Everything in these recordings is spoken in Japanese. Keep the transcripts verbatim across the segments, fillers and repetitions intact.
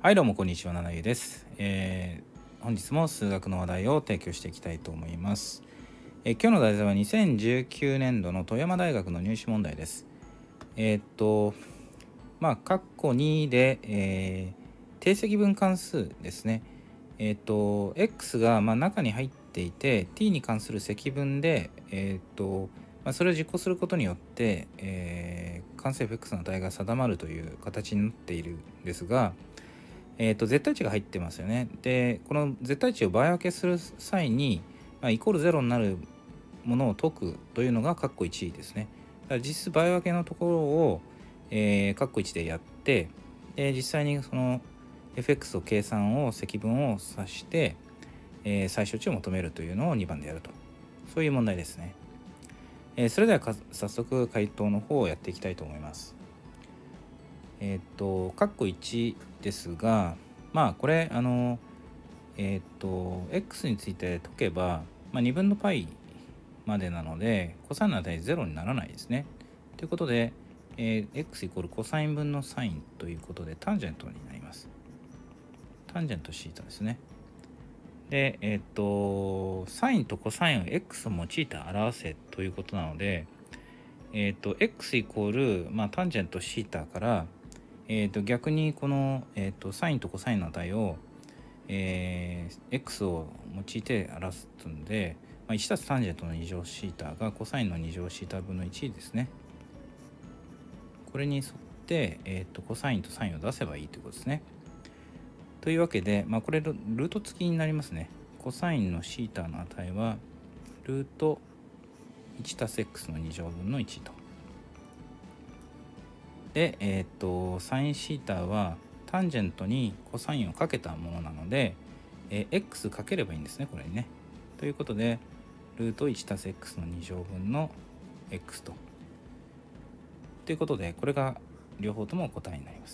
はい、どうもこんにちは、ななゆです、えー、本日も数学の話題を提供していきたいと思います。えー、今日の題材はにせんじゅうきゅうねんどの富山大学の入試問題です。えー、っとまあ括弧にで、えー、定積分関数ですね。えー、っと x がまあ中に入っていて t に関する積分で、えー、っとまあ、それを実行することによって、えー、関数 エフエックス の値が定まるという形になっているんですが、えー、と絶対値が入ってますよね。で、この絶対値を倍分けする際に、まあ、イコールゼロになるものを解くというのが括弧いちですね。だから実質倍分けのところを、えー、括弧いちでやって、で実際にその エフエックス を計算を積分を指して、えー、最小値を求めるというのをにばんでやると。そういう問題ですね。えー、それでは早速回答の方をやっていきたいと思います。えっ、ー、と、括弧いちですが、まあこれ、あの、えっ、ー、と、x について解けば、まあ、にぶんの π までなので、コサインの値ゼロにならないですね。ということで、えー、x イコールコサイン分のサインということで、タンジェントになります。タンジェントシータですね。で、えっ、ー、と、サインとコサインを x を用いて表せということなので、えっ、ー、と、x イコール、まあ、タンジェントシータから、えー、と逆にこの、えー、とサインとコサインの値を、えー、x を用いて表すので、まあ、いちたすタンジェントのに乗シータがコサインのに乗シータ分のいちですね。これに沿って、えー、とコサインとサインを出せばいいということですね。というわけで、まあ、これルート付きになりますね。コサインのシータの値はルートいちたす x のに乗分のいちと。で、えっ、ー、と、サインシータはタンジェントにコサインをかけたものなので、えー、x かければいいんですね、これにね。ということで、ルートいちたす x のに乗分の x と。ということで、これが両方とも答えになります。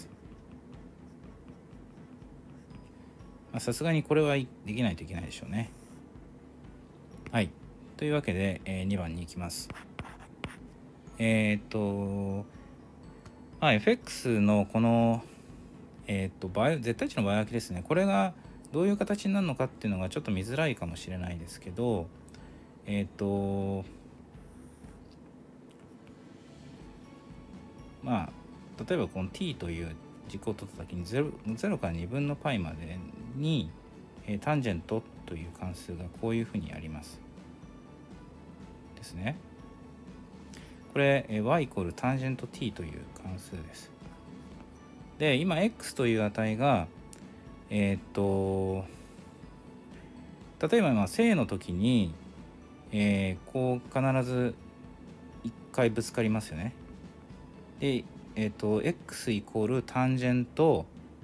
さすがにこれはできないといけないでしょうね。はい。というわけで、えー、にばんに行きます。えっ、ー、と、まあ、エフエックス のこの、えっ、ー、と倍絶対値の倍分けですね。これがどういう形になるのかっていうのがちょっと見づらいかもしれないですけど、えっ、ー、とまあ例えばこの t という軸を取った時に 0, 0からにぶんの π までに、えー、タンジェントという関数がこういうふうにありますですね。これ、えー、y イコールタンジェント t という関数です。で今 x という値がえっ、ー、と例えば今正の時に、えー、こう必ずいっかいぶつかりますよね。で、えっ、ー、と x イコールタンジェント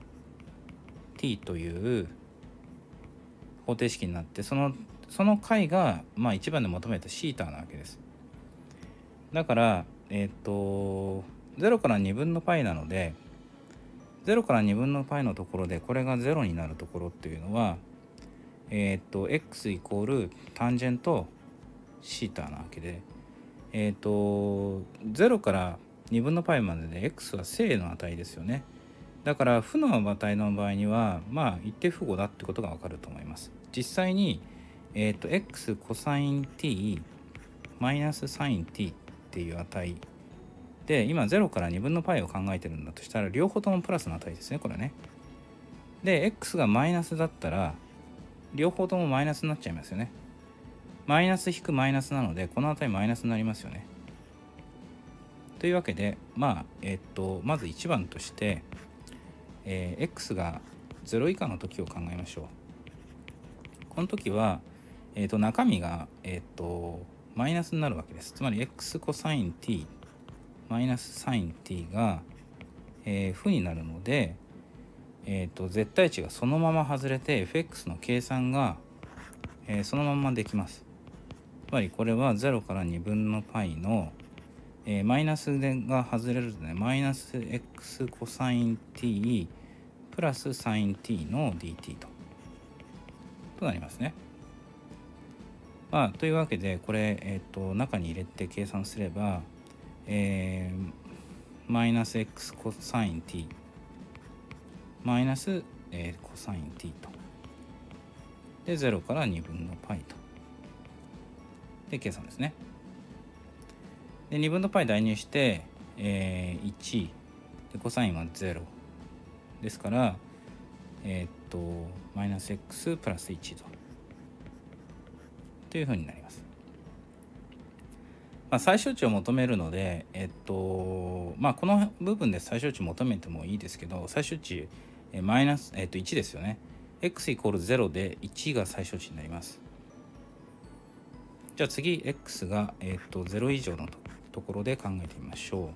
t という方程式になって、そのその解がまあ一番で求めたシータなわけです。だからえっ、ー、とゼロからにぶんの π なので、ゼロからにぶんの π のところでこれがゼロになるところっていうのは、えっ、ー、と x イコールタンジェントシータなわけで、えっ、ー、とゼロからにぶんの π までで x は正の値ですよね。だから負の値の場合にはまあ一定符号だってことがわかると思います。実際に、えっ、ー、と x コサイン t マイナスサイン t っていう値で、今ゼロからにぶんの π を考えてるんだとしたら両方ともプラスの値ですね、これね。で x がマイナスだったら両方ともマイナスになっちゃいますよね。マイナス引くマイナスなのでこの値マイナスになりますよね。というわけで、まあえっとまずいちばんとして、えー、x がゼロ以下の時を考えましょう。この時は、えー、と中身が、えー、とマイナスになるわけです。つまり x コサイン t マイナスサイン t が、えー、負になるので、えー、と絶対値がそのまま外れて エフエックス の計算が、えー、そのままできます。つまりこれはゼロからにぶんの π の、えー、マイナスが外れるとね、マイナス x コサイン t プラスサイン t の dt ととなりますね。まあというわけでこれ、えー、と中に入れて計算すれば、えー、マイナス x コサイン t マイナスえー、コサイン t と。で、ゼロからにぶんの π と。で、計算ですね。で、にぶんの π 代入して、えー、いちで、コサインはゼロですから、えー、っとマイナス x プラスいちとというふうになります。まあ、最小値を求めるので、えっとまあ、この部分で最小値求めてもいいですけど、最小値えマイナス、えっと、いちですよね。x イコールゼロでいちが最小値になります。じゃあ次 x が、えっと、ゼロ以上の と, ところで考えてみましょう。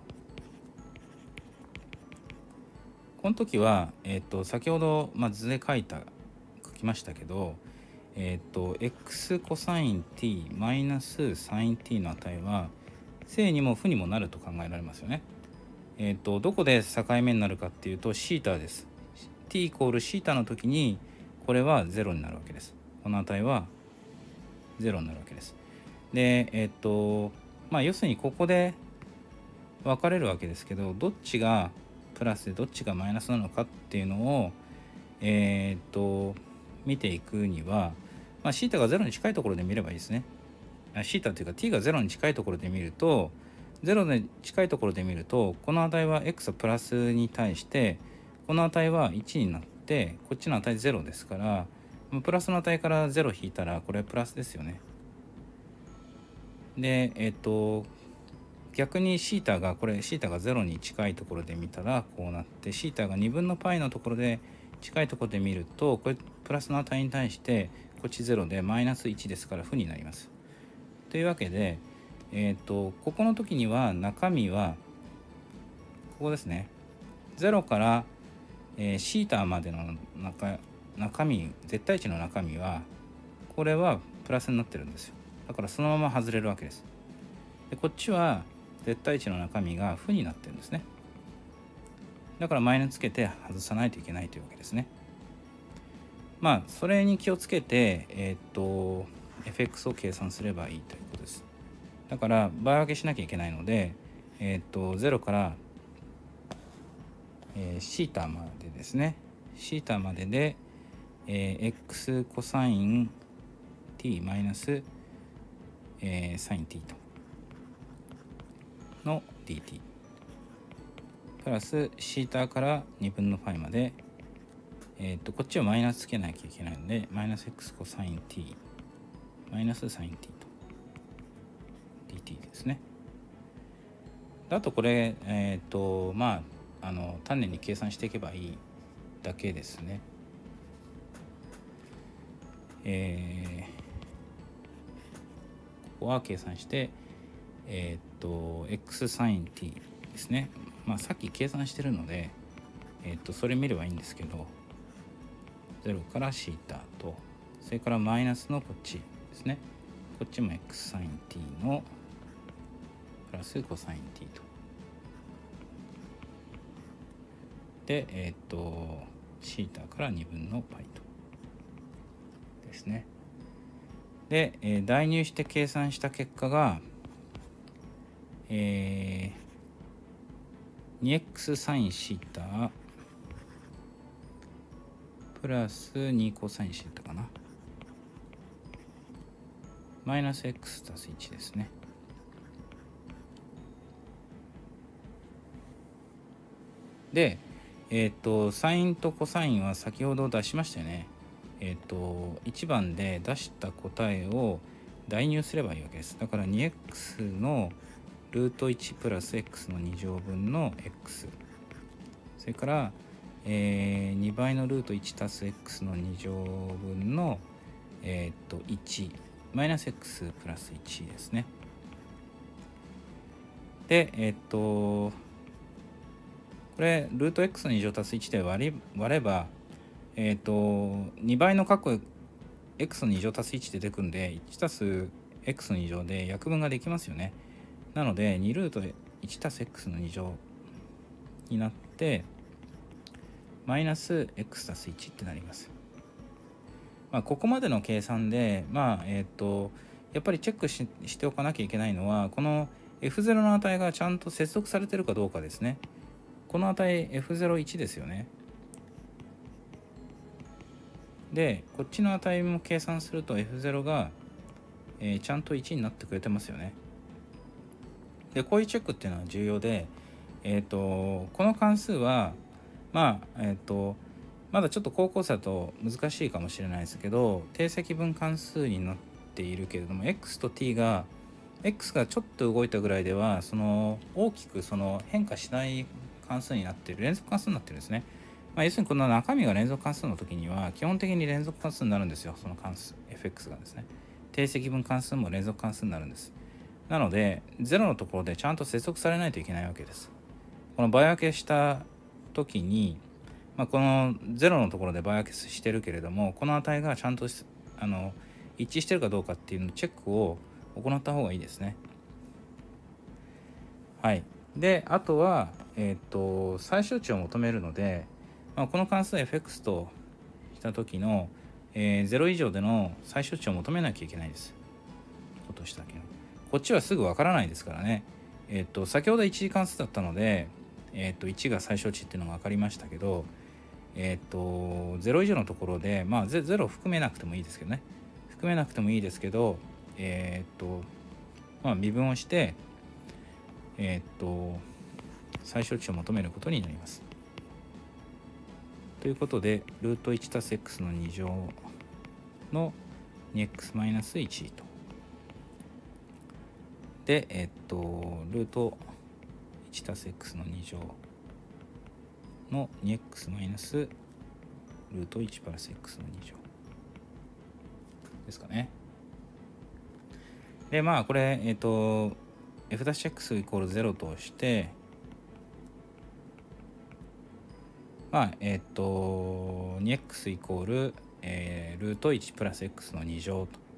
この時は、えっと、先ほど、まあ、図で書いた書きましたけど、えっと x コサイン t マイナスサイン t の値は正にも負にもなると考えられますよね。えっとどこで境目になるかっていうとシータです。t イコールシータの時にこれはゼロになるわけです。この値はゼロになるわけです。でえっとまあ要するにここで分かれるわけですけど、どっちがプラスでどっちがマイナスなのかっていうのをえっと見ていくには、まあ、シータがゼロに近いところで見ればいいですね。シータというか t がゼロに近いところで見ると、ゼロに近いところで見ると、この値は x プラスに対して、この値はいちになって、こっちの値ゼロですから、プラスの値からゼロ引いたら、これプラスですよね。で、えっと、逆にシータが、これシータがゼロに近いところで見たら、こうなって、シータがにぶんの π のところで近いところで見ると、これプラスの値に対してこっちゼロでマイナスいちですから負になります。というわけで、えー、とここの時には中身はここですね。ゼロから、えー、シータまでの 中, 中身絶対値の中身はこれはプラスになってるんですよ。だからそのまま外れるわけです。でこっちは絶対値の中身が負になってるんですね。だからマイナスつけて外さないといけないというわけですね。まあそれに気をつけて、えっ、ー、と エフエックス を計算すればいいということです。だから倍分けしなきゃいけないので、えっ、ー、とゼロから、えー、シータまでですね。シータまでで、えー、x コサイン t マイナス、えー、サイン t との dt プラスシータからにぶんの π まで、えー、とこっちはマイナスつけなきゃいけないのでマイナス x コサイン t マイナスサイン t と dt ですね。あとこれえっ、ー、とまああの丹念に計算していけばいいだけですね。えー、ここは計算してえっ、ー、と x サイン t ですね。まあさっき計算してるのでえっ、ー、とそれ見ればいいんですけど、ゼロからシータと、それからマイナスのこっちですね。こっちも x サイン t のプラスコサイン t と。で、えっ、ー、と、シータからにぶんの π と。ですね。で、えー、代入して計算した結果が、えー、にエックス サインシータプラスにコサインシータかな。マイナス x 足すいちですね。で、えっ、ー、と、サインとコサインは先ほど出しましたよね。えっ、ー、と、いちばんで出した答えを代入すればいいわけです。だから にエックス のルートいちプラス x のに乗分の x。それから、えー、にばいのルートいち足す x のに乗分の、えっ、ー、といちマイナス x プラスいちですね。で、えっ、ー、と、これルート x のに乗足すいちで割り割れば、えっ、ー、とにばいの括弧 x のに乗足すいちで出てくるんで、いち足す x のに乗で約分ができますよね。なのでにルートいち足す x のに乗になってマイナス x 足すいちってなります。まあ、ここまでの計算で、まあえっ、ー、とやっぱりチェック し, しておかなきゃいけないのは、この エフゼロ の値がちゃんと接続されてるかどうかですね。この値 エフゼロいち ですよね。 でこっちの値も計算すると エフゼロ が、えー、ちゃんといちになってくれてますよね。でこういうチェックっていうのは重要で、えー、とこの関数はまあえっ、ー、とまだちょっと高校生だと難しいかもしれないですけど、定積分関数になっているけれども x と t が x がちょっと動いたぐらいではその大きくその変化しない関数になっている、連続関数になっているんですね。まあ、要するにこの中身が連続関数の時には基本的に連続関数になるんですよ。その関数 エフエックス がですね、定積分関数も連続関数になるんです。なのでゼロのところでちゃんと接続されないといけないわけです。この倍分けした時に、まあ、このゼロのところで倍分けしてるけれども、この値がちゃんとあの一致してるかどうかっていうのチェックを行った方がいいですね。はい。であとは、えー、と最小値を求めるので、まあ、この関数 エフエックス とした時の、えー、ゼロ以上での最小値を求めなきゃいけないです。ことしたけどこっちはすぐわからないですからね。えっ、ー、と先ほど一次関数だったので、えっ、ー、といちが最小値っていうのが分かりましたけど、えっ、ー、とゼロ以上のところでまあゼロ含めなくてもいいですけどね含めなくてもいいですけど、えっ、とまあ微分をしてえっ、と最小値を求めることになります。ということでルートいちたす x のに乗の にエックスマイナスいち とで、えっと、ルートいちたす x のに乗の にエックス マイナスルートいちプラス x のに乗ですかね。で、まあ、これ、えっと、f'(x イコールゼロ として、まあ、えっと、にエックス イコール、えー、ルートいちプラス x のに乗と。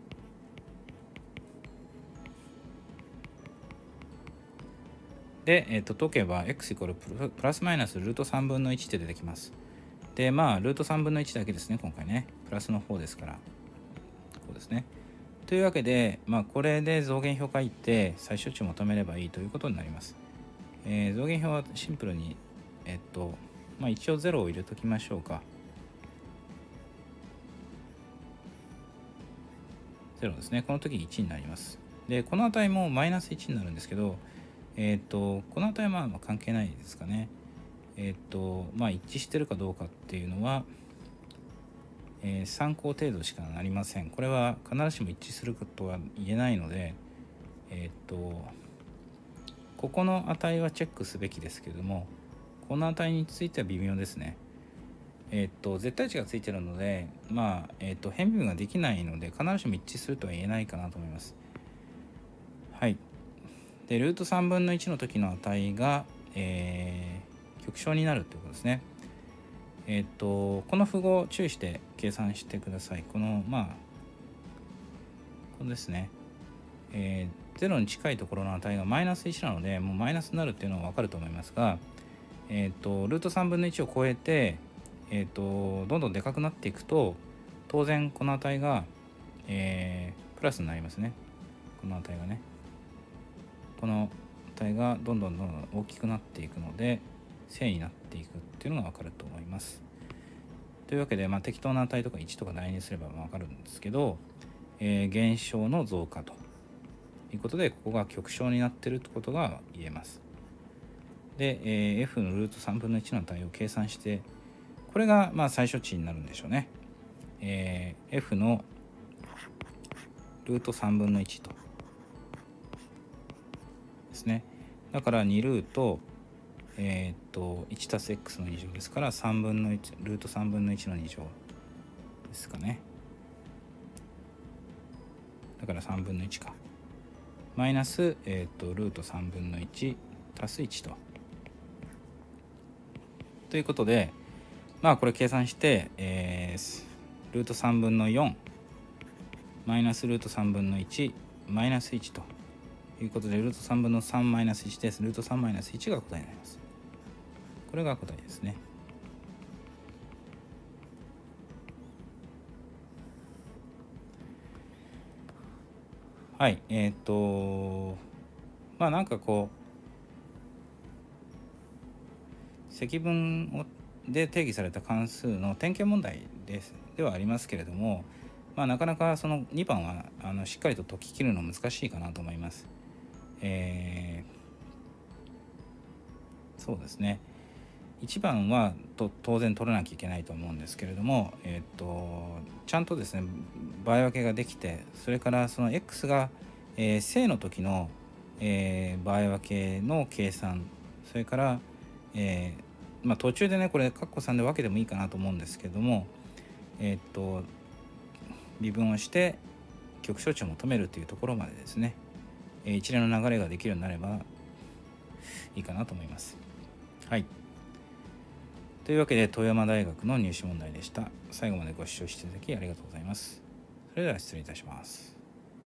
で、えー、と解けば x イコールプラスマイナスルートさんぶんのいちって出てきます。で、まあ、ルートさんぶんのいちだけですね、今回ね。プラスの方ですから。こうですね。というわけで、まあ、これで増減表書いて最小値を求めればいいということになります。えー、増減表はシンプルに、えっと、まあ、一応ゼロを入れときましょうか。ゼロですね。この時いちになります。で、この値もマイナスいちになるんですけど、えっと、この値はまあ関係ないですかね。えっと、まあ一致してるかどうかっていうのは、えー、参考程度しかなりません。これは必ずしも一致することは言えないので、えっと、ここの値はチェックすべきですけれども、この値については微妙ですね。えっと、絶対値がついてるので、まあ、えっと、変微分ができないので、必ずしも一致するとは言えないかなと思います。はい。でルートさんぶんのいちの時の値が、えー、極小になるということですね。えっ、ー、とこの符号注意して計算してください。このまあこれですね、えー、ゼロに近いところの値がマイナスいちなのでもうマイナスになるっていうのは分かると思いますが、えっ、ー、とルートさんぶんのいちを超えて、えっ、ー、とどんどんでかくなっていくと当然この値が、えー、プラスになりますね。この値がねこの値がどんどんどんどん大きくなっていくので正になっていくっていうのが分かると思います。というわけで、まあ、適当な値とかいちとか代にすれば分かるんですけど、えー、減少の増加ということでここが極小になっているってことが言えます。で、えー、f のルートさんぶんのいちの値を計算してこれがまあ最小値になるんでしょうね。えー、f のルートさんぶんのいちとですね。だからにルート、えー、っといちたす x のに乗ですからさんぶんのいちルートさんぶんのいちのに乗ですかね。だからさんぶんのいちかマイナス、えー、っとルートさんぶんのいち足すいちとということでまあこれ計算して、えー、ルートさんぶんのよんマイナスルートさんぶんのいちマイナスいちということでルートさんぶんのさんマイナスいちです。ルートさんマイナスいちが答えになります。これが答えですね。はい、えっ、ー、とまあなんかこう積分をで定義された関数の点検問題ですではありますけれども、まあ、なかなかそのにばんはあのしっかりと解き切るの難しいかなと思います。えー、そうですね。いちばんはと当然取らなきゃいけないと思うんですけれども、えー、とちゃんとですね場合分けができて、それからその X が、えー、正の時の、えー、場合分けの計算、それから、えーまあ、途中でねこれカッコさんで分けてもいいかなと思うんですけども、えー、と微分をして極小値を求めるというところまでですね、えー、一連の流れができるようになればいいかなと思います。はい。というわけで富山大学の入試問題でした。最後までご視聴していただきありがとうございます。それでは失礼いたします。